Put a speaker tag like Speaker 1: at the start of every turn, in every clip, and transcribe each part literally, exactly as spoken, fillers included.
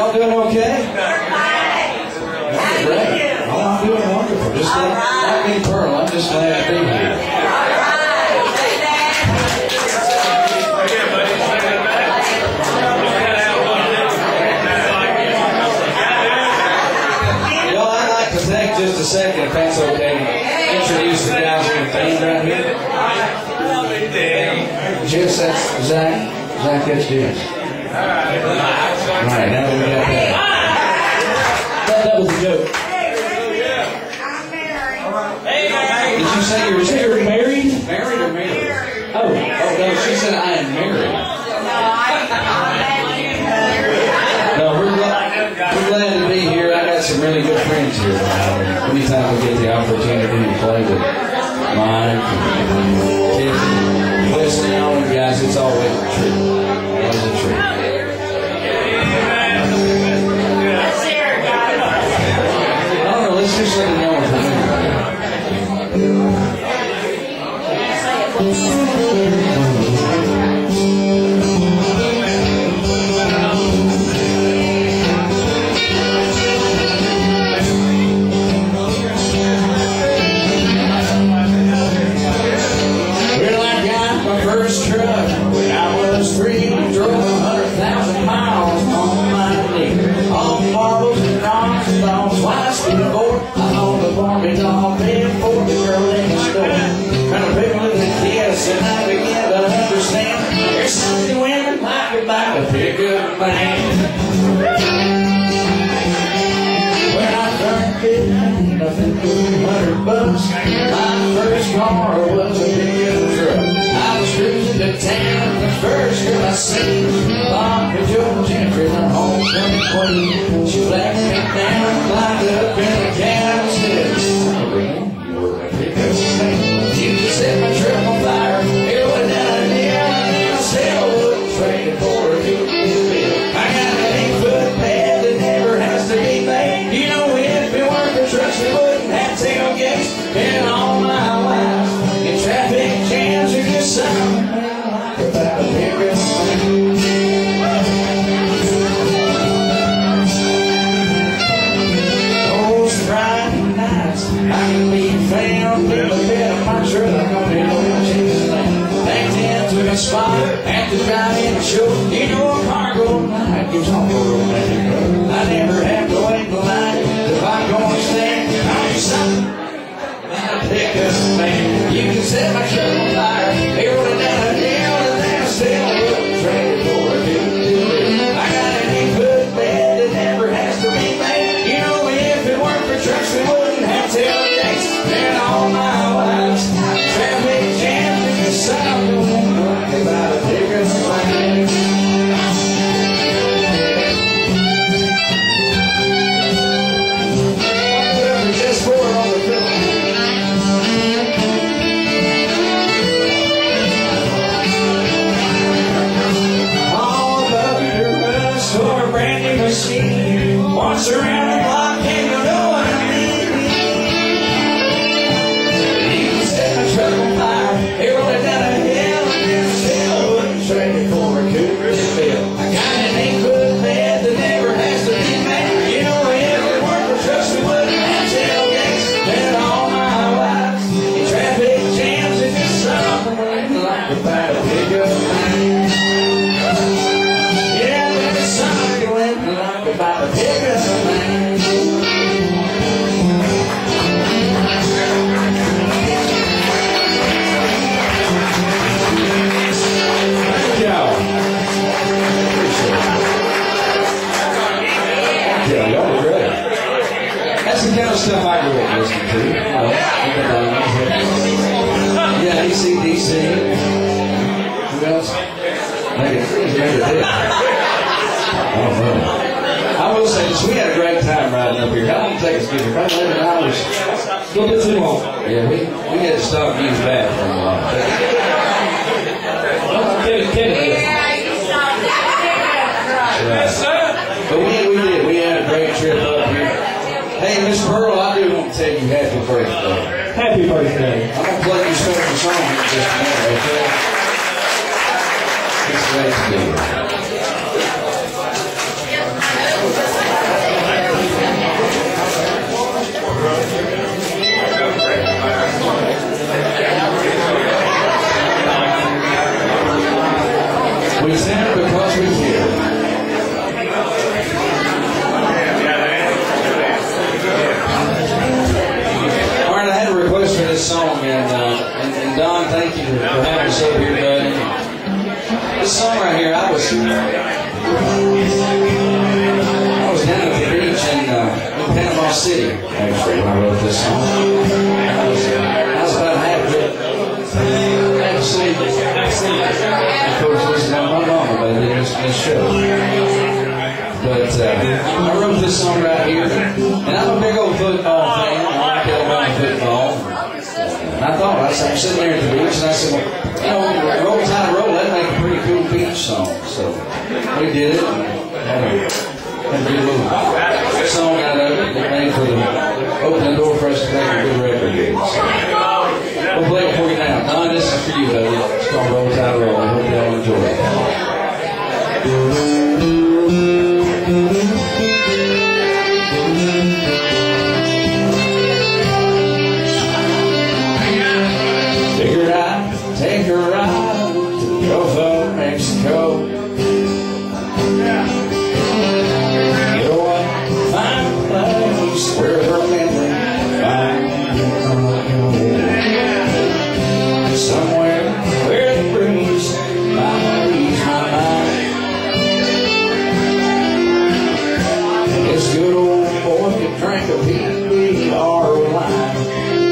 Speaker 1: Y'all doing okay? Great. Oh, I'm doing wonderful. Just like, like me, Pearl, I'm just glad to be here. Y'all, I'd like to take just a second, if that's okay, to introduce the guys in the band right here. Jess, that's Zach. Zach, that's Jess. Right, now we got that. That, that was a joke. Did you say you were married? Married? Married or married? Oh, oh no, she said I am married. No, we're glad, we're glad to be here. I got some really good friends here now. Anytime we get the opportunity to play with Mike and Tiffany, listening to all you guys, it's always a treat. Always a treat. Let's do something else for me. Well, I got my first truck when I was three. Drove a hundred thousand miles on my knee. All marbles and arms and bones. Why skateboard? I'm on the Barbie doll, paying for the girl in the store. Trying to pick with a kiss, and I begin to understand there's something women like about to pick up my hand. When I turned fifteen, nothing but a hundred bucks. My first car was a pickup truck. I was cruising to town, the first girl I seen, Bob and Joe Jeffrey, the homecoming queen. She flagged me down, climbed up in the cab and said, you just set my truck on fire. It went down a hill and I still wouldn't trade it for a good bill. I got an eight-foot pad that never has to be made. You know, if it weren't for trucks, we wouldn't have tailgates. And all my life, in traffic jams are just something about a pickup. Those Friday nights, I can be found in the bed of my truck on the old Jesus land. Back then to a spot at the drive-in show. You know a cargo night goes on for romantic road. I never have to wait in line if I'm going to stand. I'm just something about a pickup man. You can set my truck on fire. They roll it down a hill and then I still wouldn't trade it for a good deal. I got an eight-foot bed that never has to be made. You know, if it weren't for trucks, we wouldn't have tailgates. And all my lives, traffic jams and just something about a pickup man. Just for on the pillow. All about your rush for a brand new machine. Once around the block and you know what I mean. You can set my truck on fire. They roll it down a hill and you still wouldn't trade it for a Cougar bill. I got an eight-foot bed that never has to be made. You know, if it weren't for trucks, we wouldn't have tailgates. And all my life, in traffic jams and just something like about a pickup man. Yeah, there's something like about a pickup man. Thank y'all. Appreciate it. Yeah, y'all were great. That's the kind of stuff I grew up listening to. You know, yeah, A C D C. Who else? Maybe maybe it did. I don't know. I will say this, we had a great time riding up here. How long did it take us to get here? Probably eleven hours. A little bit too long. Yeah, we, we had to stop and use the bathroom a lot. But we, we did. We had a great trip up here. Hey, Miss Pearl, I do want to tell you happy birthday.
Speaker 2: Happy birthday.
Speaker 1: I'm going to play you a special song in just a minute, okay? It's great to be here. But uh, I wrote this song right here, and I'm a big old football fan. I like Alabama football. And I thought, I was sitting there at the beach, and I said, well, you know, Roll Tide Roll, that'd make a pretty cool beach song. So we did it. And had a good little song out of it. It made for the opening door for us to make a good record with. So we'll play it for you now. Don, this is for you, buddy. It's called Roll Tide Roll. I hope y'all enjoy it. Take a ride, take a ride to the Gulf of Mexico. Get away, find a place where her memory finds somewhere where the breeze might ease my mind. This good old boy could drink a P B R wine.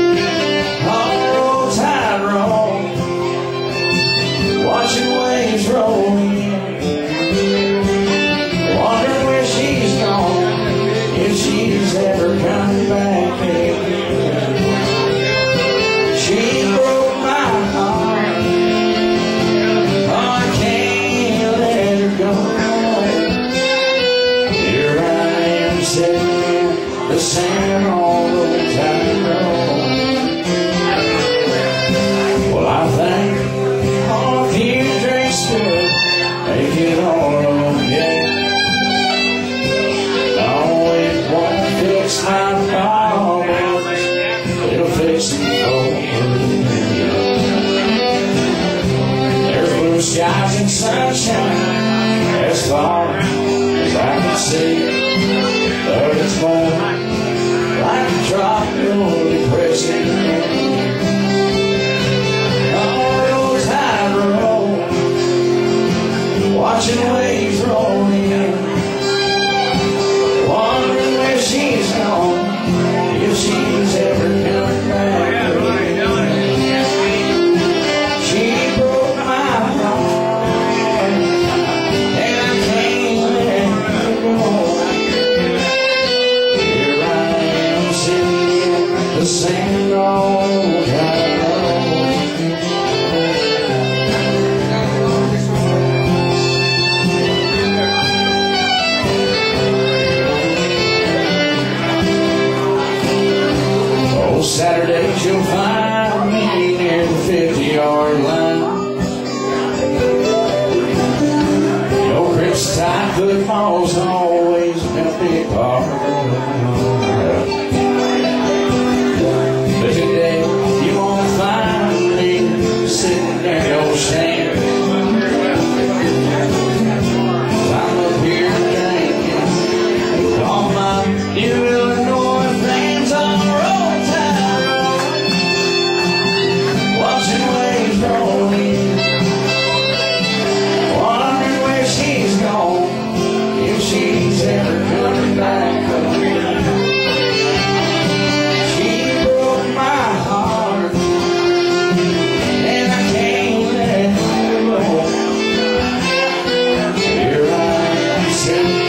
Speaker 1: On Tide Roll, watching waves roll in, wondering where she's gone, if she's ever coming back again. She broke my heart, oh, I can't let her go. Here I am sitting in the sand on the Tide Roll. Well, I think a few drinks could make it all okay. No, it won't fix my problems, it'll fix them for me. There's blue skies and sunshine as far as I can see, but it's more like a tropical depression. Watching waves roll in, wondering where she's gone, if she's ever coming back again. She broke my heart, and I can't let her go. Here I am sitting in the sand on Tide Roll. Saturdays you'll find me near the fifty-yard line. No crisp tight football's always been a big part. But today you won't find me sitting there no stand. I'm up here drinking all my New Illinois fans on the road. Watching waves roll in, wondering where she's gone, if she's ever coming back again. She broke my heart, and I can't let her go. Here I am sitting